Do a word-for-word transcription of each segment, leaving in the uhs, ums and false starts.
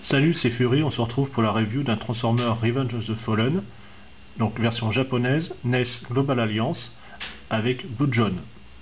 Salut, c'est Fury, on se retrouve pour la review d'un Transformer Revenge of the Fallen, donc version japonaise, N E S Global Alliance, avec Blue John.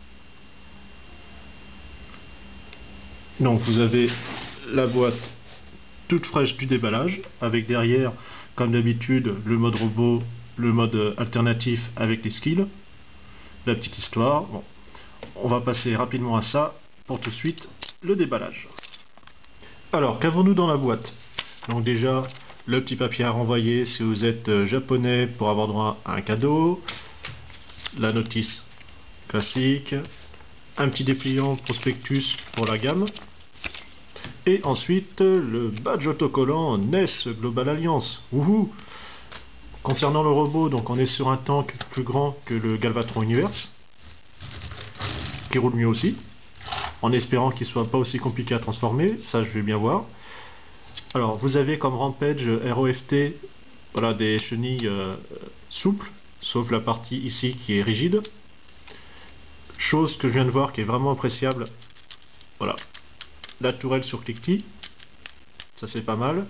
Donc vous avez la boîte toute fraîche du déballage, avec derrière, comme d'habitude, le mode robot, le mode alternatif avec les skills, la petite histoire. Bon, on va passer rapidement à ça, pour tout de suite, le déballage. Alors, qu'avons-nous dans la boîte? Donc déjà, le petit papier à renvoyer si vous êtes japonais pour avoir droit à un cadeau, la notice classique, un petit dépliant prospectus pour la gamme, et ensuite le badge autocollant N E S Global Alliance. Wouhou! Concernant le robot, donc on est sur un tank plus grand que le Galvatron Universe, qui roule mieux aussi, en espérant qu'il soit pas aussi compliqué à transformer, ça je vais bien voir. Alors vous avez comme Rampage R O F T, voilà, des chenilles euh, souples, sauf la partie ici qui est rigide. Chose que je viens de voir qui est vraiment appréciable, voilà, la tourelle sur cliquetis, ça c'est pas mal.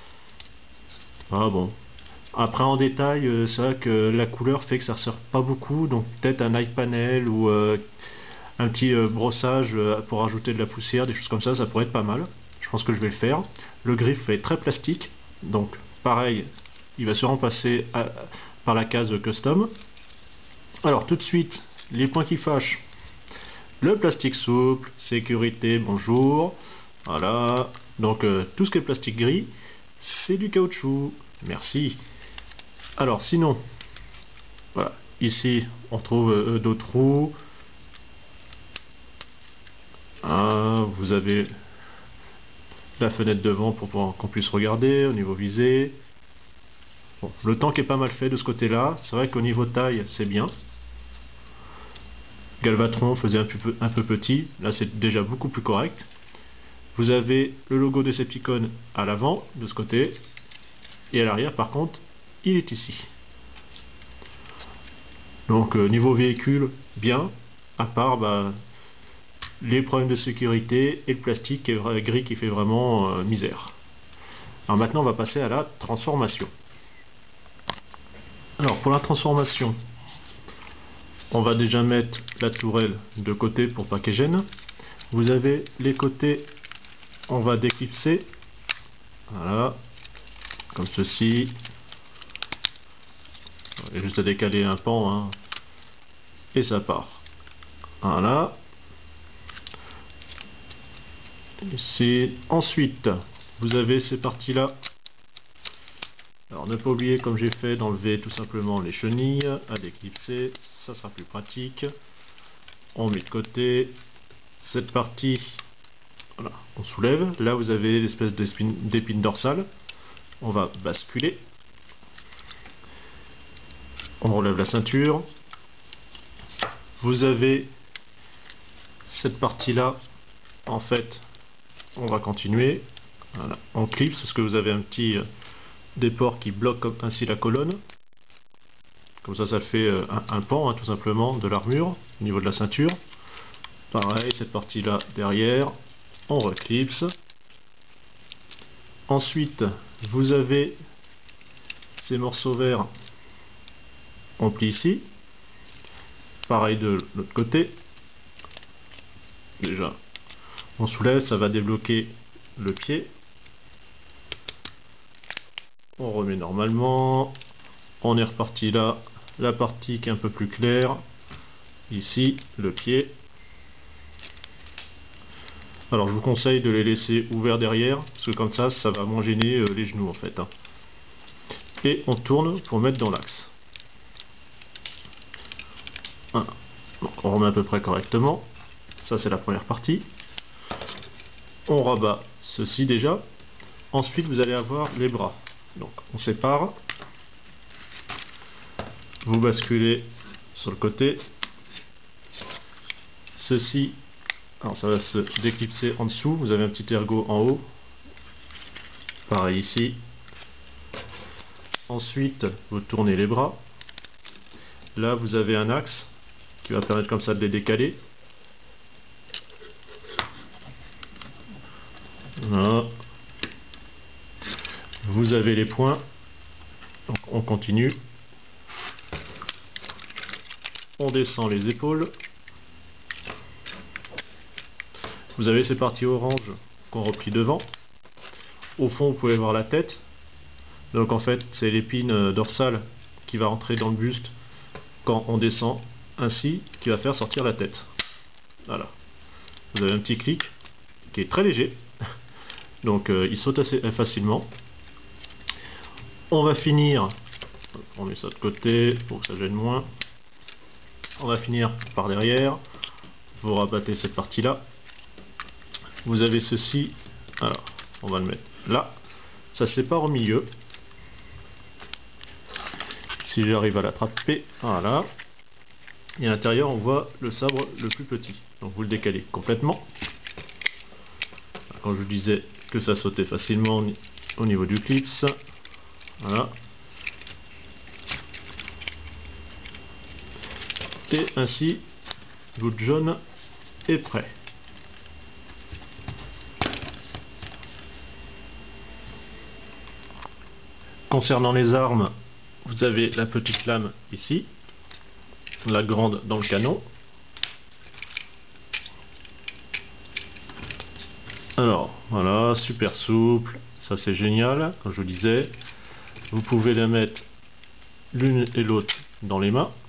Ah bon. Après en détail, euh, c'est vrai que la couleur fait que ça ressort pas beaucoup, donc peut-être un eye panel ou euh, un petit euh, brossage euh, pour ajouter de la poussière, des choses comme ça, ça pourrait être pas mal. Je pense que je vais le faire. Le griffe est très plastique, donc pareil, il va se remplacer à, par la case custom. Alors tout de suite, les points qui fâchent. Le plastique souple, sécurité, bonjour. Voilà, donc euh, tout ce qui est plastique gris, c'est du caoutchouc. Merci. Alors sinon, voilà, ici on trouve euh, d'autres roues. Ah, vous avez la fenêtre devant pour qu'on puisse regarder au niveau visé. Bon, le tank est pas mal fait de ce côté là, c'est vrai qu'au niveau taille c'est bien. Galvatron faisait un peu, un peu petit, là c'est déjà beaucoup plus correct. Vous avez le logo Decepticon à l'avant de ce côté, et à l'arrière par contre il est ici. Donc euh, niveau véhicule bien, à part bah, les problèmes de sécurité et le plastique qui est gris qui fait vraiment euh, misère. Alors maintenant on va passer à la transformation. Alors pour la transformation, on va déjà mettre la tourelle de côté pour pas qu'elle gêne. Vous avez les côtés, on va déclipser, voilà, comme ceci. Il y a juste à décaler un pan, hein, et ça part. Voilà. Ici. Ensuite, vous avez ces parties-là. Alors ne pas oublier, comme j'ai fait, d'enlever tout simplement les chenilles à déclipser, ça sera plus pratique. On met de côté cette partie, voilà, on soulève. Là vous avez l'espèce d'épine dorsale. On va basculer. On relève la ceinture. Vous avez cette partie-là, en fait, on va continuer. Voilà, on clipse parce que vous avez un petit euh, déport qui bloque comme ainsi la colonne. Comme ça, ça fait euh, un, un pan, hein, tout simplement, de l'armure au niveau de la ceinture. Pareil, cette partie-là derrière, on reclipse. Ensuite, vous avez ces morceaux verts, on plie ici. Pareil de l'autre côté. Déjà, on soulève, ça va débloquer le pied. On remet normalement. On est reparti là. La partie qui est un peu plus claire. Ici, le pied. Alors je vous conseille de les laisser ouverts derrière, parce que comme ça, ça va moins gêner euh, les genoux en fait. Hein. Et on tourne pour mettre dans l'axe. Voilà. Donc on remet à peu près correctement. Ça c'est la première partie. On rabat ceci déjà. Ensuite vous allez avoir les bras. Donc on sépare. Vous basculez sur le côté. Ceci, alors ça va se déclipser en dessous. Vous avez un petit ergot en haut. Pareil ici. Ensuite, vous tournez les bras. Là, vous avez un axe qui va permettre comme ça de les décaler. Voilà. Vous avez les points. Donc on continue. On descend les épaules. Vous avez ces parties orange qu'on replie devant. Au fond, vous pouvez voir la tête. Donc en fait, c'est l'épine dorsale qui va rentrer dans le buste quand on descend ainsi, qui va faire sortir la tête. Voilà. Vous avez un petit clic qui est très léger. Donc euh, il saute assez facilement. On va finir, on met ça de côté pour que ça gêne moins. On va finir par derrière. Vous rabattez cette partie là. Vous avez ceci. Alors, on va le mettre là. Ça se sépare au milieu. Si j'arrive à l'attraper, voilà. Et à l'intérieur, on voit le sabre le plus petit. Donc vous le décalez complètement. Quand je vous disais que ça sautait facilement au niveau du clips. Voilà. Et ainsi, votre jaune est prêt. Concernant les armes, vous avez la petite lame ici, la grande dans le canon. Alors, voilà, super souple, ça c'est génial, comme je vous disais. Vous pouvez la mettre l'une et l'autre dans les mains.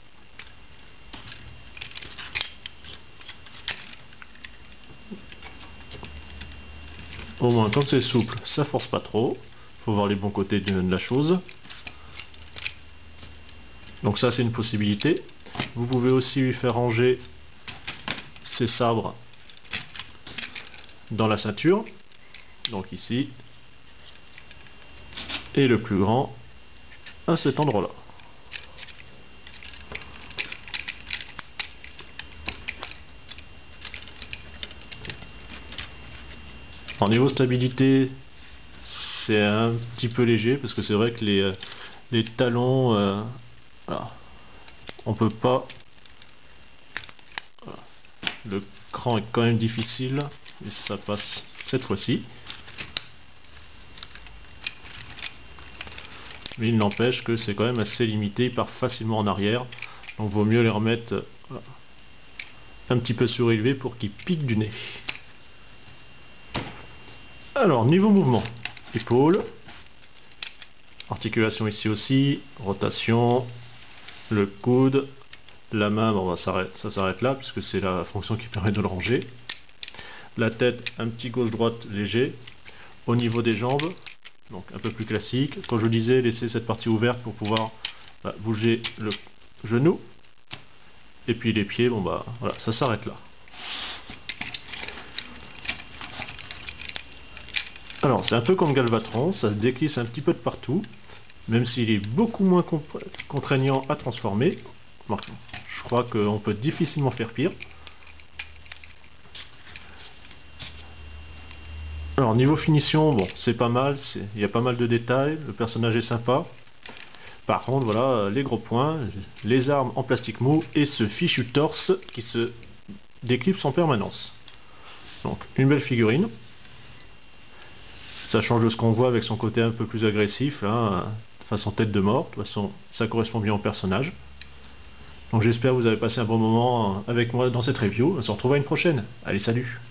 Au moins, comme c'est souple, ça force pas trop. Faut voir les bons côtés de la chose. Donc ça, c'est une possibilité. Vous pouvez aussi lui faire ranger ces sabres dans la ceinture. Donc ici. Et le plus grand à cet endroit-là. En niveau stabilité, c'est un petit peu léger parce que c'est vrai que les, les talons, euh, voilà, on peut pas. Voilà. Le cran est quand même difficile, mais ça passe cette fois-ci. Mais il n'empêche que c'est quand même assez limité, il part facilement en arrière, donc vaut mieux les remettre voilà, un petit peu surélevés pour qu'ils piquent du nez. Alors, niveau mouvement, épaule, articulation ici aussi, rotation, le coude, la main, bon, ça s'arrête là, puisque c'est la fonction qui permet de le ranger. La tête, un petit gauche-droite léger. Au niveau des jambes, donc un peu plus classique. Quand je vous disais, laissez cette partie ouverte pour pouvoir bah, bouger le genou. Et puis les pieds, bon bah voilà, ça s'arrête là. Alors c'est un peu comme Galvatron, ça se déglisse un petit peu de partout, même s'il est beaucoup moins contraignant à transformer. Bon, je crois qu'on peut difficilement faire pire. Alors niveau finition, bon c'est pas mal, il y a pas mal de détails, le personnage est sympa. Par contre voilà, les gros points, les armes en plastique mou et ce fichu torse qui se déclipse en permanence. Donc une belle figurine. Ça change de ce qu'on voit avec son côté un peu plus agressif, là, façon tête de mort. De toute façon, ça correspond bien au personnage. Donc j'espère que vous avez passé un bon moment avec moi dans cette review. On se retrouve à une prochaine. Allez, salut!